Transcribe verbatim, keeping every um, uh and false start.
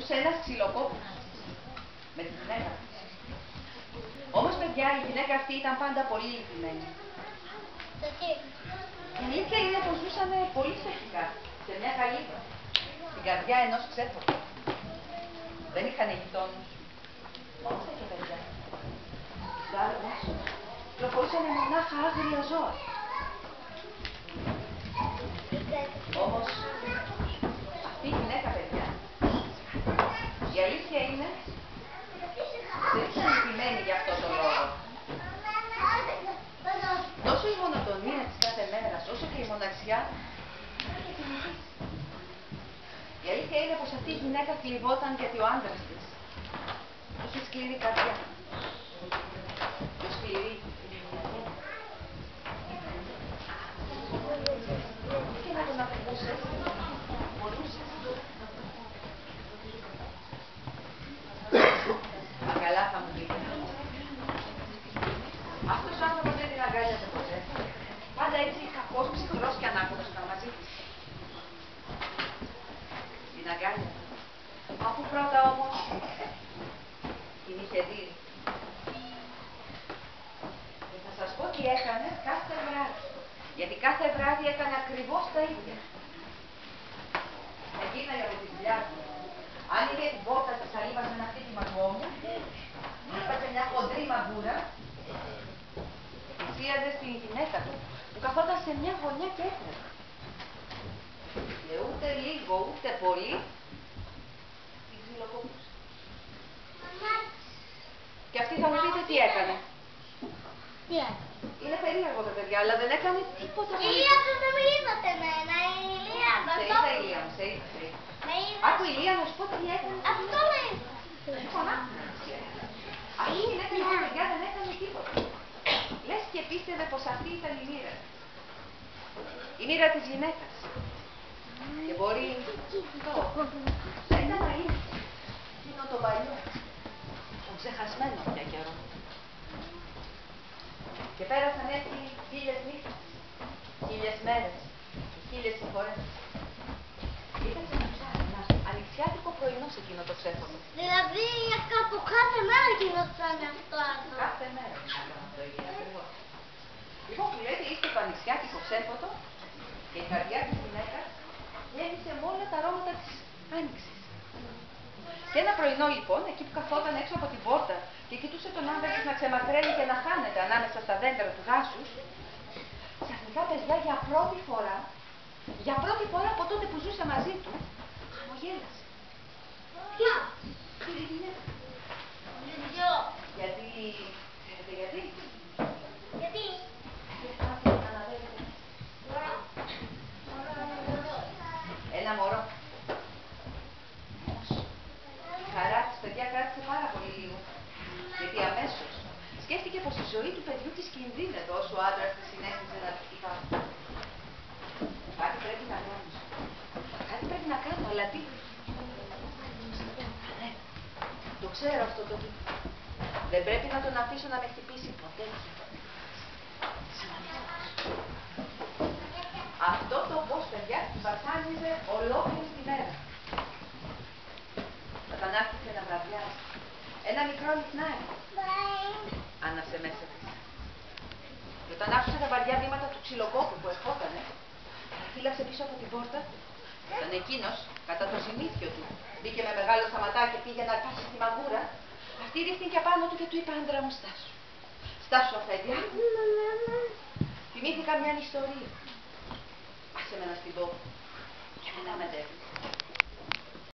ζούσε ένας ξυλοκόπος με τη γυναίκα της. Όμως, παιδιά, η γυναίκα αυτή ήταν πάντα πολύ λυπημένη. Η αλήθεια είναι πως ζούσαν πολύ φτωχικά σε μια καλύβα, στην καρδιά ενός ξέφωτου. Δεν είχαν γειτόνους, μόνο και παιδιά. Στους άδρες κυκλοφορούσαν μονάχα άγρια ζώα. Όμως, αυτή η γυναίκα, παιδιά, η αλήθεια είναι δεν ήταν λυπημένη για αυτό το λόγο. Τόσο η μονοτονία της κάθε μέρας, όσο και η μοναξιά, είχε συνηθίσει. Η αλήθεια είναι πως αυτή η γυναίκα θλιβόταν γιατί ο άντρας της είχε σκληρή καρδιά. Πιο σκληρή. Και να τον ακούσες, μπορούσες. Μα καλά θα μου πείτε. Αυτός ο άνθρωπος δεν την αγκάλιασε ποτέ. Πάντα έτσι κακός, ψυχρός και ανάκοτος ήταν μαζί της. Την αγκάλιασε. Αφού πρώτα όμως την είχε δει. Και θα σας πω τι έκανε κάθε βράδυ. Γιατί κάθε βράδυ έκανε ακριβώς τα ίδια. Εγίναγε από τη δουλειά του. Άνοιγε την πόρτα της σαλίβας με ένα χτύπημα κόμμου, έπαιξε μια χοντρή μαγκούρα, πλησίαζε στην γυναίκα του, που καθόταν σε μια γωνιά και έκλαιγε. Και ούτε λίγο, ούτε πολύ, την ξυλοκόπησε. Και αυτή θα μου πείτε τι έκανε. Τι έκανε. Είναι περίεργο τα παιδιά, αλλά δεν έκανε τίποτα. Ηλία, αυτό δεν με είδατε εμένα, η Ηλία. Σε είδα, Ηλία μου, σε είδα, σε είδα. Άκου, Ηλία, να σου πω τι έκανε. Αυτό με είδα. Λοιπόν, άκου. Αυτή η γυναίκα, τα παιδιά, δεν έκανε τίποτα. Λες και πίστευε πως αυτή ήταν η μοίρα. Η μοίρα της γυναίκας. Και μπορεί αυτό να ήταν αλήθεια. Είναι το παλιό. Το ξεχασμένο πια καιρό. Και πέρασαν έτσι χίλιες νύχτες, χίλιες μέρες και χίλιες συγχωρές. Ήταν σαν ένα ανοιξιάτικο πρωινό σε εκείνο το ξέφωτο. Δηλαδή από κάθε μέρα γινόταν αυτό. Κάθε μέρα γινόταν το ίδιο ακριβώς. Λοιπόν, που λέτε, είστε το ανοιξιάτικο ξέφωτο και η καρδιά της γυναίκας γέμισε με όλα τα αρώματα της άνοιξης. Και ένα πρωινό λοιπόν, εκεί που καθόταν έξω από την πόρτα και κοιτούσε τον άντρα της να ξεμακραίνει και να χάνεται ανάμεσα στα δέντρα του δάσους, ξαφνικά, παιδιά, για πρώτη φορά, για πρώτη φορά από τότε που ζούσε μαζί του, χαμογέλασε. Ποια? Η γυναίκα. Γιατί, ξέρετε γιατί? Γιατί? Ένα μωρό. Όμως, η χαρά της, παιδιά, κράτησε πάρα πολύ λίγο. Γιατί αμέσως σκέφτηκε πως η ζωή του παιδιού της κινδύνευε όσο ο άντρας της συνέχιζε να τη χτυπά. Κάτι πρέπει να κάνω. Κάτι πρέπει να κάνω, αλλά τι? Ναι, το ξέρω αυτό το τι. Δεν πρέπει να τον αφήσω να με χτυπήσει ποτέ. Αυτό το πώς, παιδιά, την βασάνιζε ολόκληρη τη μέρα. Όταν άρχισε να βραδιάζει, ένα μικρό λιχνάρι άναψε μέσα της. Και όταν άκουσε τα βαριά βήματα του ξυλοκόπου που ερχότανε, φύλαξε πίσω από την πόρτα. Όταν εκείνος, κατά το συνήθιο του, μπήκε με μεγάλο σταματά και πήγε να αρπάσει τη μαγούρα, αυτή ρίχτηκε πάνω του και του είπε: «Άντρα μου, στάσου. Στάσου, αφέντη. Θυμήθηκα μια ιστορία. Άσε με να στην πω. Και μετά μετέφερε.